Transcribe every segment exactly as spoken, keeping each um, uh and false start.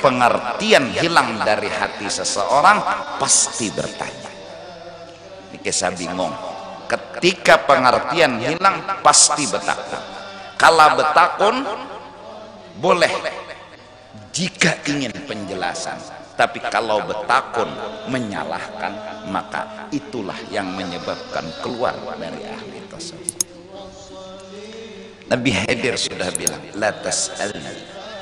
pengertian hilang dari hati seseorang, pasti bertanya. Ini kisah bingung. Ketika pengertian hilang, pasti betakun. Kalau betakun boleh jika ingin penjelasan, tapi kalau betakun menyalahkan, maka itulah yang menyebabkan keluar dari ahli tasawuf. Nabi Khidir sudah bilang, la tas'alni,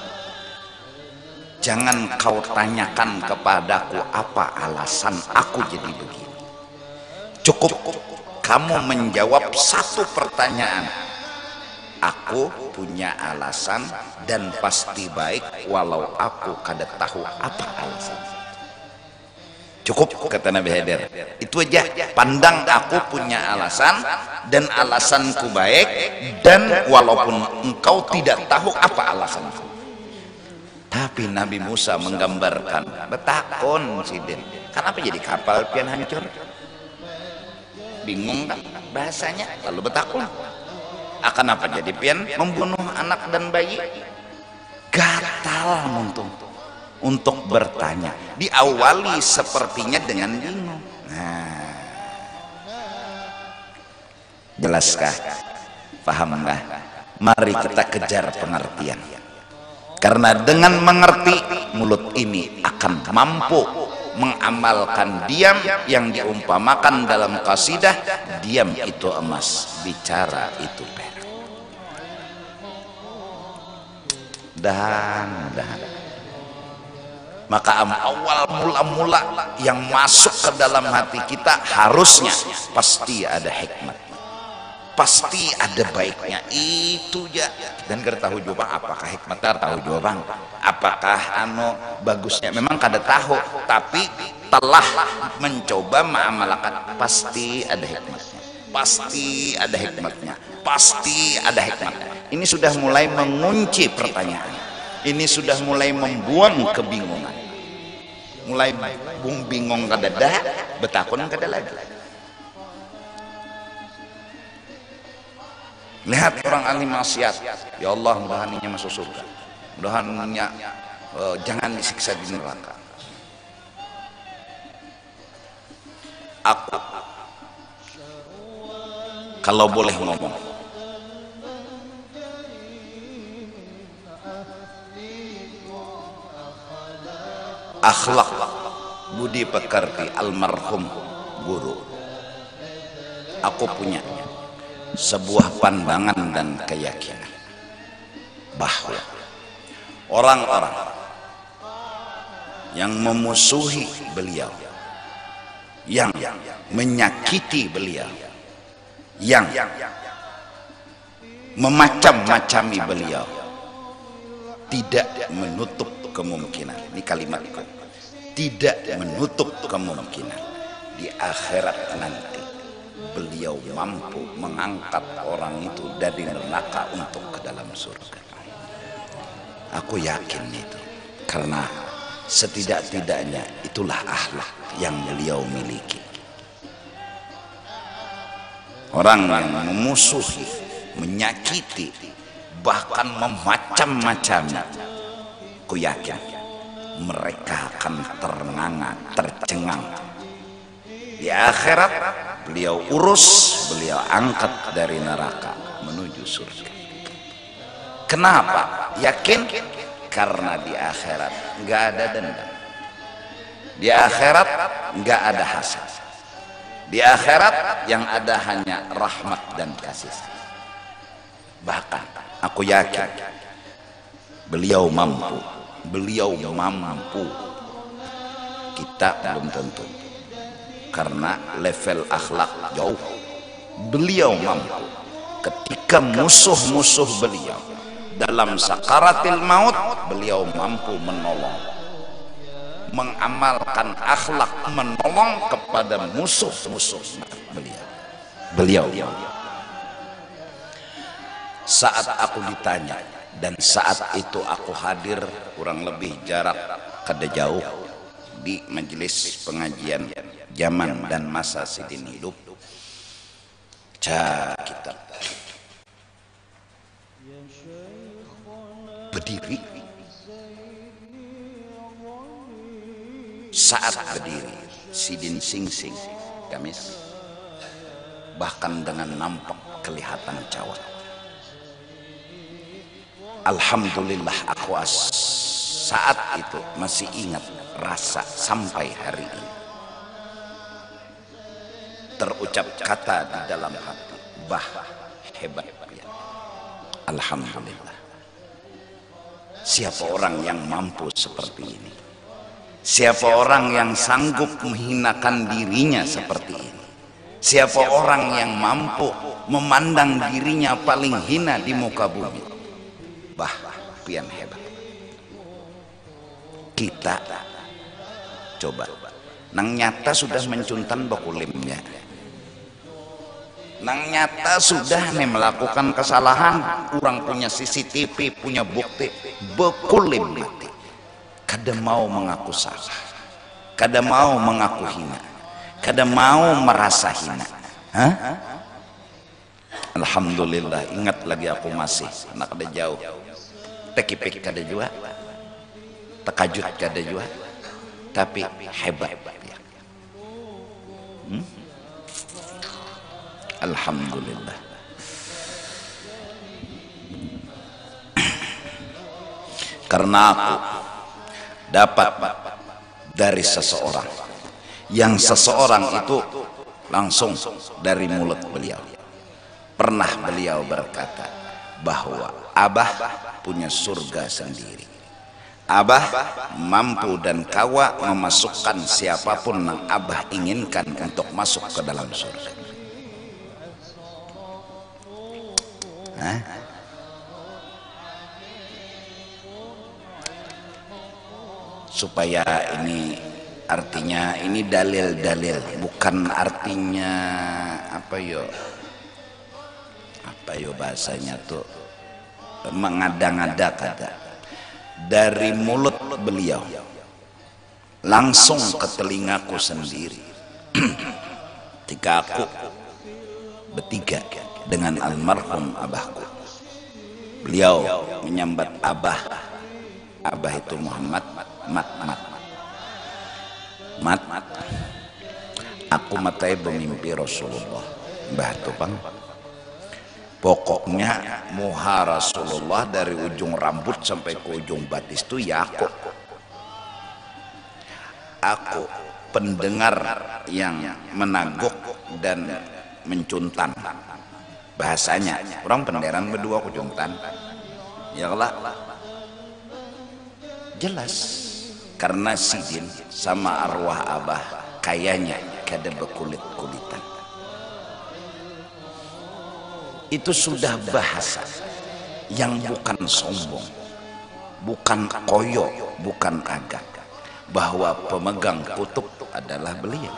jangan kau tanyakan kepadaku apa alasan aku jadi begini. Cukup kamu menjawab satu pertanyaan, aku punya alasan dan pasti baik walau aku kada tahu apa alasan. Cukup, kata Nabi Khidir, itu aja. Pandang aku punya alasan dan alasanku baik, dan walaupun engkau tidak tahu apa alasanku. Tapi Nabi Musa menggambarkan, betakon sidin, kenapa jadi kapal pian hancur? Bingung kan bahasanya, lalu betakon. Akan apa jadi pian membunuh anak dan bayi? Gatal untung untuk bertanya. Diawali sepertinya dengan bingung. Nah, jelaskah? Pahamkah? Mari kita kejar pengertian. Karena dengan mengerti, mulut ini akan mampu mengamalkan diam yang diumpamakan dalam qasidah, diam itu emas, bicara itu perak. Dan dan maka awal mula-mula yang masuk ke dalam hati kita harusnya pasti ada hikmatnya, pasti ada baiknya, itu ya. Dan kita tahu juga apakah hikmatnya, tahu juga bang apakah anu bagusnya, memang kada tahu, tapi telah mencoba mengamalkan, pasti ada hikmatnya, pasti ada hikmatnya, pasti ada hikmatnya. Ini sudah mulai mengunci pertanyaan, ini sudah mulai membuang kebingungan. Mulai bung bingung kada dah, betakun kada lagi. Lihat orang ahli maksiat, ya Allah, mudahan inya masuk surga, mudahan inya uh, jangan disiksa di neraka. Aku kalau boleh ngomong, akhlak budi pekerti almarhum guru, aku punya sebuah pandangan dan keyakinan bahwa orang-orang yang memusuhi beliau, yang menyakiti beliau, yang memacam-macami beliau, tidak menutup kemungkinan, ini kalimatku, tidak menutup kemungkinan di akhirat nanti beliau mampu mengangkat orang itu dari neraka untuk ke dalam surga. Aku yakin itu, karena setidak-tidaknya itulah akhlak yang beliau miliki. Orang yang memusuhi, menyakiti, bahkan memacam-macamnya, aku yakin mereka akan ternganga, tercengang. Di akhirat beliau urus, beliau angkat dari neraka menuju surga. Kenapa? Yakin? Karena di akhirat nggak ada dendam, di akhirat nggak ada hasad, di akhirat yang ada hanya rahmat dan kasih. Bahkan aku yakin beliau mampu, beliau mampu, kita belum tentu, karena level akhlak jauh. Beliau mampu ketika musuh-musuh beliau dalam sakaratil maut, beliau mampu menolong, mengamalkan akhlak menolong kepada musuh-musuh beliau. Beliau saat aku ditanya, dan saat itu aku hadir, kurang lebih jarak kada jauh di majelis pengajian zaman dan masa sidin hidup, ca kita berdiri saat berdiri Sidin Singsing gamis, bahkan dengan nampak kelihatan cawat. Alhamdulillah aku as saat itu masih ingat rasa sampai hari ini. Terucap kata di dalam hati, bah hebat ya. Alhamdulillah. Siapa orang yang mampu seperti ini? Siapa orang yang sanggup menghinakan dirinya seperti ini? Siapa orang yang mampu memandang dirinya paling hina di muka bumi? Bah, pian hebat. Kita coba, nang nyata sudah mencuntan bakulimnya. Nang nyata sudah nih melakukan kesalahan, orang punya C C T V, punya bukti, bekulim mati. Kada mau mengaku salah, kada mau mengaku hina, kada mau merasa hina. Hah? Alhamdulillah, ingat lagi aku masih anak kada jauh, tekipik kada jua, tekajut kada jua, tapi hebat ya. Hmm? Alhamdulillah. Karena aku dapat dari seseorang yang seseorang itu langsung dari mulut beliau. Pernah beliau berkata bahwa Abah punya surga sendiri. Abah mampu dan kawa memasukkan siapapun yang Abah inginkan untuk masuk ke dalam surga. Hah? Supaya ini artinya ini dalil-dalil, bukan artinya apa yo apa yo bahasanya tuh mengada-ngada kada. Dari mulut beliau langsung ke telingaku sendiri ketika aku bertiga dengan almarhum abahku. Beliau menyambat Abah, Abah itu Muhammad, mat mat mat mat aku matai bermimpi Rasulullah. Mbah Tupang, pokoknya muha Rasulullah dari ujung rambut sampai ke ujung batis itu ya aku aku pendengar yang menaguk dan mencuntan. Bahasanya orang penderan berdua kujuntan ya lah jelas, karena Sidin sama arwah Abah kayaknya kada berkulit-kulitan. Itu sudah bahasa yang bukan sombong, bukan koyo, bukan agak, bahwa pemegang kutub adalah beliau.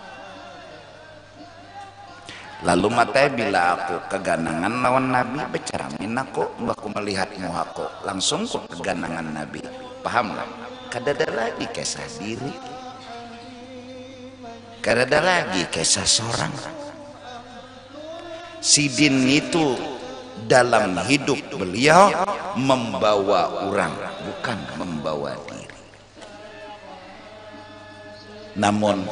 Lalu matanya bila aku keganangan lawan Nabi, berceramin aku, aku melihat muhaku, langsung ku keganangan Nabi. Paham lah? Kada ada lagi kisah diri, kada ada lagi kisah seorang. Sidin itu dalam hidup beliau membawa orang, bukan membawa diri. Namun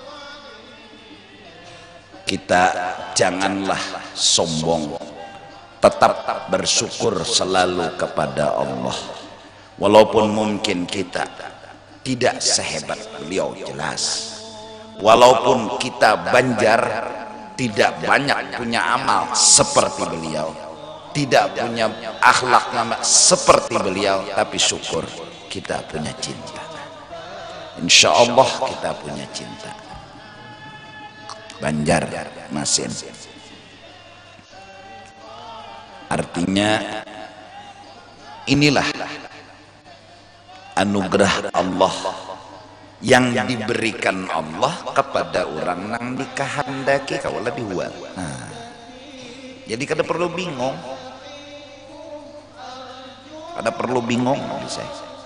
kita janganlah sombong, tetap bersyukur selalu kepada Allah. Walaupun mungkin kita tidak sehebat beliau, jelas. Walaupun kita banjar, tidak banyak punya amal seperti beliau, tidak punya akhlak nama seperti beliau, tapi syukur kita punya cinta. Insya Allah kita punya cinta. Banjar Masin, artinya inilah anugerah Allah yang diberikan Allah kepada orang yang dikehendaki kau lebih kuat. Nah, jadi kada perlu bingung, kada perlu bingung bisa.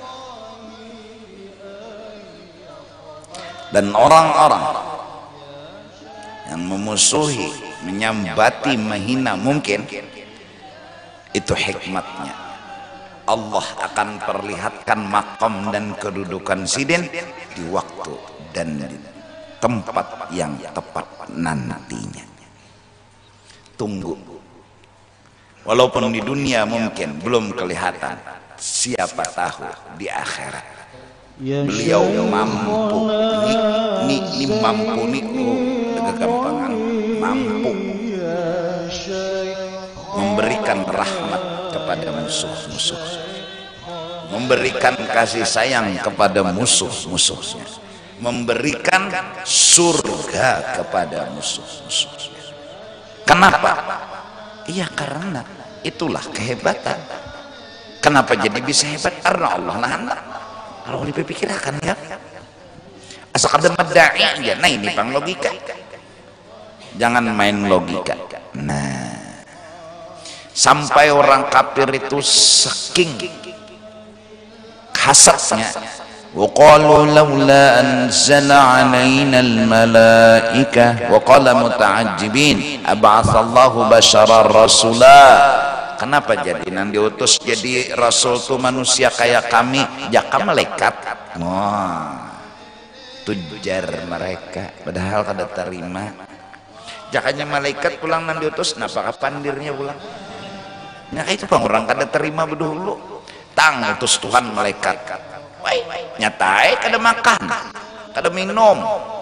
Dan orang-orang yang memusuhi, menyambati, menghina, mungkin itu hikmatnya Allah akan perlihatkan makom dan kedudukan sidin di waktu dan di tempat yang tepat nantinya. Tunggu. Walaupun di dunia mungkin belum kelihatan, siapa tahu di akhirat beliau mampu. Ni, ni, ni mampu ni oh, kegampangan mampu memberikan rahmat kepada musuh-musuh, memberikan kasih sayang kepada musuh-musuhnya, memberikan surga kepada musuh-musuhnya. Kenapa? Iya, karena itulah kehebatan. Kenapa jadi bisa hebat? Karena Allah nahan. Kalau dipikirkan ya, asal ada medai aja. Nah ini bang logika, jangan main logika. Nah, sampai orang kafir itu saking hasadnya, wa qalu laula anzala alaina almalaikah wa qala muta'ajjibin ab'atsallahu basyarar rasula. Kenapa jadi nang diutus jadi rasul tuh manusia kayak kami, jaka malaikat? Wah, tujar mereka padahal kada terima. Jakanya malaikat pulang nang diutus, napa pandirnya pulang? Nah itu bang orang kada terima bedulu. Tang utus Tuhan malaikat, wai nyatai kada makan, kada minum,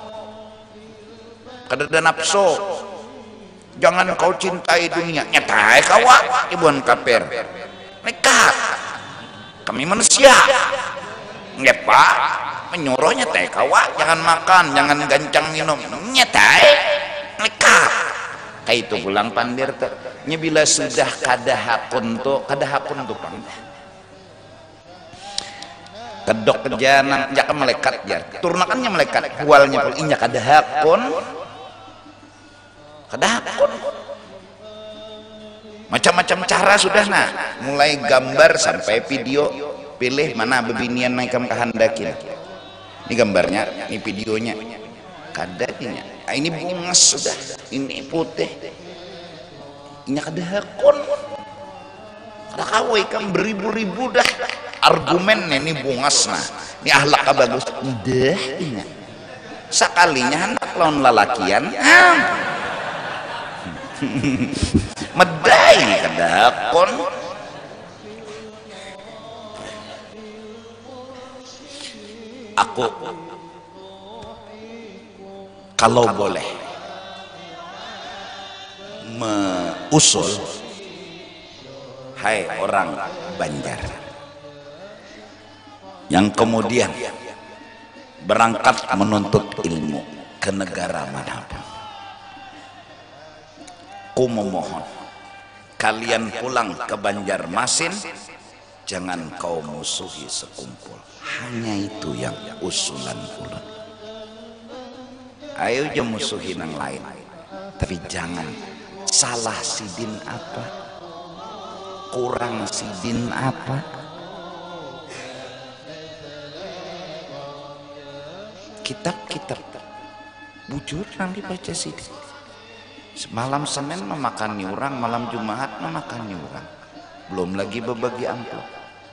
kada ada nafsu. Jangan kau cintai dunia, nyatai kawa ibuan kafir. Nekat, kami manusia, ngepa menyuruh nyatai kawa, jangan makan, jangan gancang minum, nyatai, nekat. Kayak itu pulang pandir tuh. Nya bila sudah kada hakun tuh, kada hakun tuh pang. Kedok kejanan, jaka malaikat jar. Turnakannya malaikat, kualnya pun inya kada hakun. Kada hakun. Macam-macam cara sudah nah, mulai gambar sampai video, pilih mana bebinian naik kam kahandakin. Ini gambarnya, ini videonya. Kada nya. Ah, ini bungas sudah, ini putih. Ini kada hakun. Kada kawai kam beribu-ribu dah argumen ini bungas nah. Ini ahlak bagus. Dah ini. Sekalinya anak lawan lalakian. Ah. Medai kada hakun. Aku kalau boleh mengusul, hai orang Banjar yang kemudian berangkat menuntut ilmu ke negara manapun, ku memohon kalian pulang ke Banjarmasin, jangan kau musuhi sekumpul. Hanya itu yang usulan ulun. Ayo aja musuhin yang lain, tapi jangan salah sidin apa, kurang sidin apa. Kitab-kitab bujur nanti baca sidin. Malam Senin memakani orang, malam Jumat memakani orang, belum lagi berbagi amplop.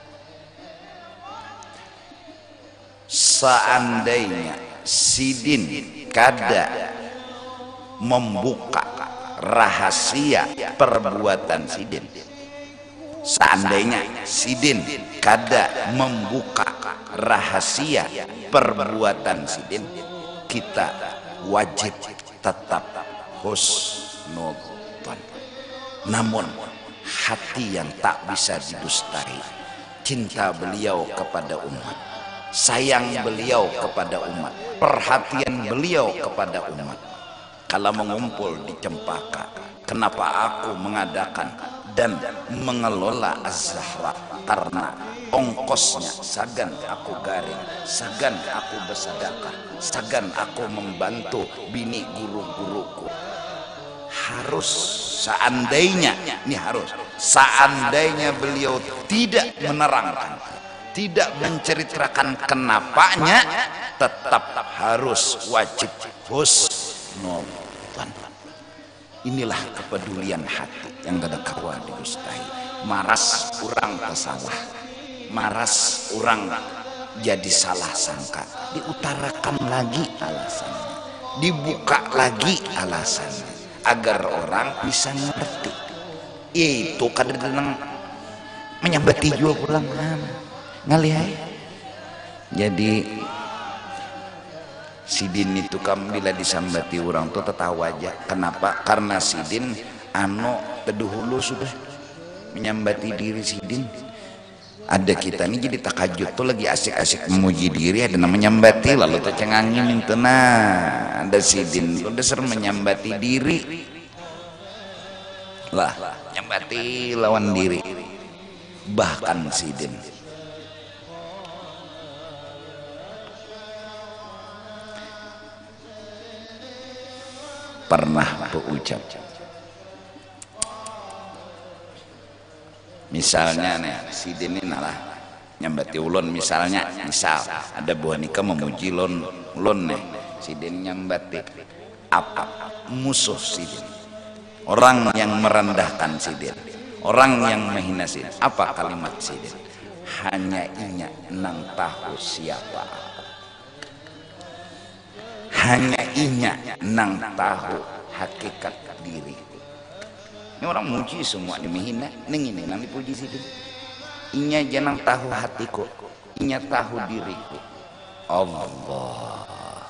Seandainya sidin kada membuka rahasia perbuatan sidin, seandainya sidin kada membuka rahasia perbuatan sidin, kita wajib tetap husnudzon. Namun hati yang tak bisa didustai, cinta beliau kepada umat, sayang beliau kepada umat, perhatian beliau kepada umat. Kalau mengumpul di Cempaka, kenapa aku mengadakan dan mengelola Az-Zahra? Karena ongkosnya sagan aku garing, sagan aku bersedekah, sagan aku membantu bini guru-guruku. Harus seandainya, ini harus seandainya beliau tidak menerangkan, tidak menceritakan kenapanya, tetap harus wajib husnudzon. Inilah kepedulian hati yang gak ada kawan didustai. maras orang tersalah, maras orang jadi salah sangka, diutarakan lagi alasannya, dibuka lagi alasannya agar orang bisa ngerti. Itu kadang-kadang menyambati jual pulang ngalihai. Jadi Sidin itu kamu bila disambati orang tuh tertawa aja. Kenapa? Karena Sidin ano teduhulu sudah menyambati diri Sidin. Ada kita nih jadi takajud tuh lagi asik-asik memuji diri, ada namanya menyambati, lalu tercengangin itu. Nah ada Sidin udah sering menyambati diri lah, menyambati lawan diri. Bahkan Sidin pernah berucap, misalnya nih Sidin ini nalah nyambati ulun, misalnya misal ada buah nikah memuji ulun, ulun nih Sidin nyambati apa musuh Sidin, orang yang merendahkan Sidin, orang yang menghina Sidin, apa kalimat Sidin? Hanya inya nang tahu siapa, hanya inya nang tahu hakikat diri. Ini orang muji semua dimihina, neng ini nang dipuji Sidin. Inya jangan tahu hatiku, inya tahu diriku. Allah.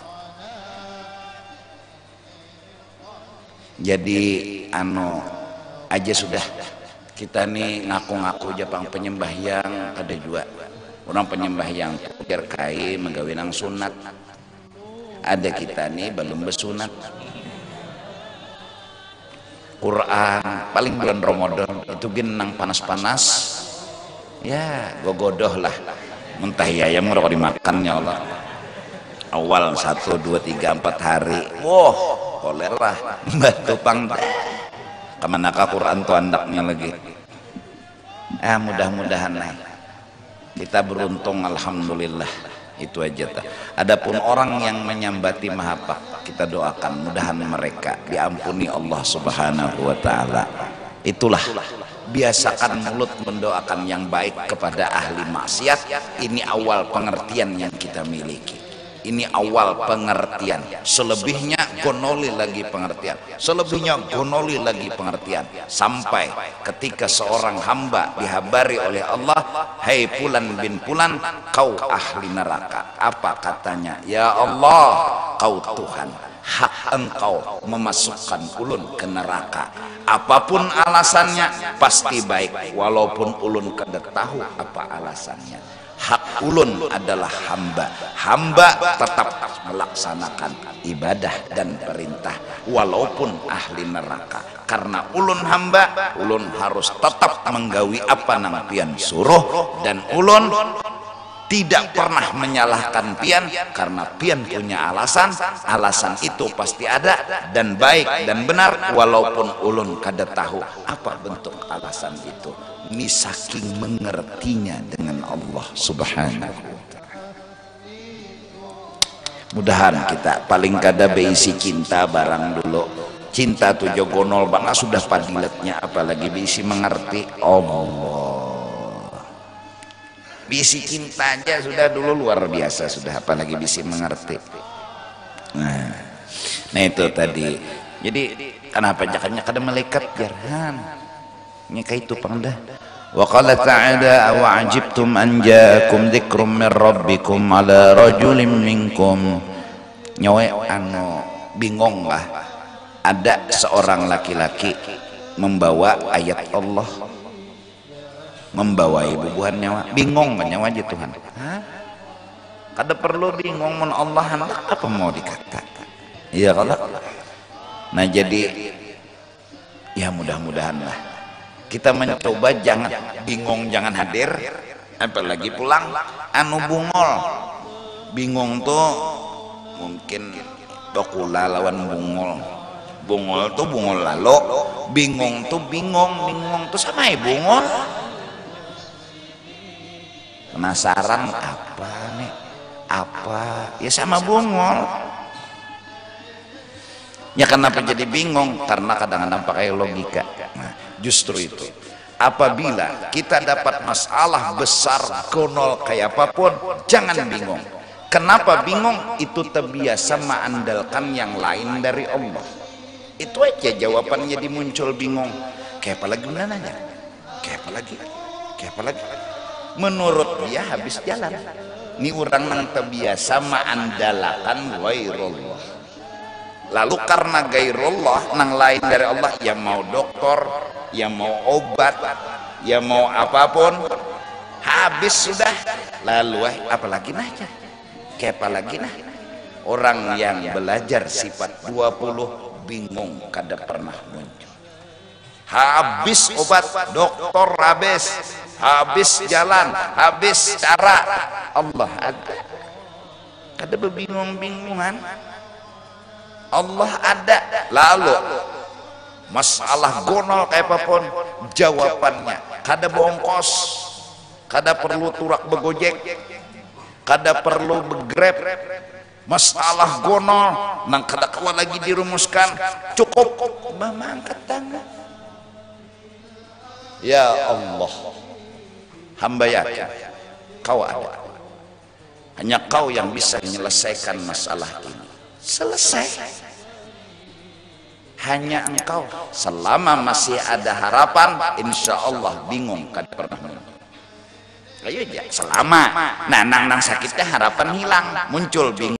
Jadi ano aja sudah kita nih ngaku-ngaku Jepang penyembahyang, ada juga orang penyembahyang biar kai menggawinang sunat. Ada kita nih belum bersunat. Quran paling bulan Ramadan itu genang panas-panas ya gogodoh lah, mentah ya ayam ngerokok dimakan ya Allah. Awal satu dua tiga empat hari wah kolera batu pang kemanakah Quran tuh andaknya lagi. Eh mudah-mudahan nih kita beruntung, alhamdulillah. Itu aja ta. Adapun orang yang menyambati mahapak, kita doakan mudahan mereka diampuni Allah Subhanahu wa taala. Itulah biasakan mulut mendoakan yang baik kepada ahli maksiat. Ini awal pengertian yang kita miliki. Ini awal pengertian. Selebihnya gonoli lagi pengertian. Selebihnya gonoli lagi pengertian. Sampai ketika seorang hamba dihabari oleh Allah, hai Fulan bin Fulan, kau ahli neraka. Apa katanya? Ya Allah, kau Tuhan, hak engkau memasukkan ulun ke neraka. Apapun alasannya pasti baik, walaupun ulun kada tahu apa alasannya. Hak ulun adalah hamba, hamba tetap melaksanakan ibadah dan perintah walaupun ahli neraka. Karena ulun hamba, ulun harus tetap menggawi apa nang pian suruh, dan ulun tidak pernah menyalahkan pian karena pian punya alasan. Alasan itu pasti ada dan baik dan benar walaupun ulun kada tahu apa bentuk alasan itu. Ini saking mengertinya dengan Allah Subhanahu wa ta'ala. Mudahan kita paling kada beisi cinta barang dulu. Cinta tuh jogonol banget sudah padilatnya, apalagi beisi mengerti Allah. Bisi cinta aja sudah dulu luar biasa sudah, apalagi bisi mengerti. Nah, nah itu tadi. Jadi kenapa jakanya kada malaikat jarhan? Nyeka itu pangdah. Wa qala ta'ala wa ajibtum an ja'akum dzikrum min rabbikum ala rajulin minkum. Nyawe anu bingung lah. Ada seorang laki-laki membawa ayat Allah, membawa ibu buhan nyawa, bingung kan nyawa aja Tuhan. Hah? Kada perlu bingung, mun Allah hendak apa mau dikatakan. Iya kalau. Nah jadi ya mudah-mudahan lah kita mencoba jangan bingung, jangan hadir, apalagi pulang anu bungol. Bingung tuh mungkin bakula lawan bungol. Bungol tuh bungol lalu, bingung tuh bingung, bingung tuh sama ya bungol. Penasaran apa nih? Apa? Ya sama bungol. Ya kenapa jadi bingung? Karena kadang-kadang pakai logika. Nah, justru itu apabila kita dapat masalah besar gonol kayak apapun, jangan bingung. Kenapa bingung? Itu terbiasa mengandalkan yang lain dari Allah. Itu aja jawabannya dimuncul bingung. Kayak apa lagi nanya? Kayak apa lagi? Kayak apa lagi? Menurut dia habis jalan. Ini orang yang terbiasa mengandalkan ghairullah. Lalu karena ghairullah nang lain dari Allah, yang mau dokter, yang mau obat, yang mau apapun, habis sudah. Lalu eh, apalagi nanya? Kayak apa lagi nah? Orang yang belajar sifat dua puluh bingung kada pernah muncul. Habis obat dokter, habis habis jalan, habis cara, Allah ada. Kada berbingung-bingungan. Allah ada. Lalu masalah gonol kayak apapun, jawabannya kada bongkos, kada perlu turak begojek, kada perlu begrab. Masalah gonol nang kada kawa lagi dirumuskan, cukup mengangkat tangan. Ya Allah, hamba yakin kau ada. Hanya kau yang bisa menyelesaikan masalah ini. Selesai. Hanya engkau. Selama masih ada harapan, insya Allah bingung kada pernah muncul. Ayo aja selama nah nang nang sakitnya harapan hilang, muncul bingung.